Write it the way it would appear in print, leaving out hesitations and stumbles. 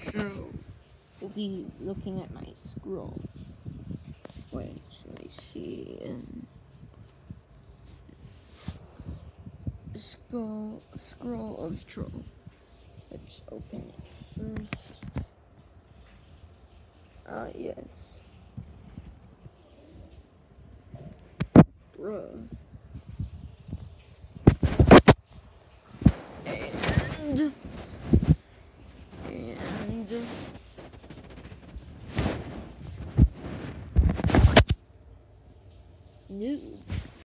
So, we'll be looking at my scroll. Wait, let me see. Scroll of Troll. Let's open it first. Yes. Bruh.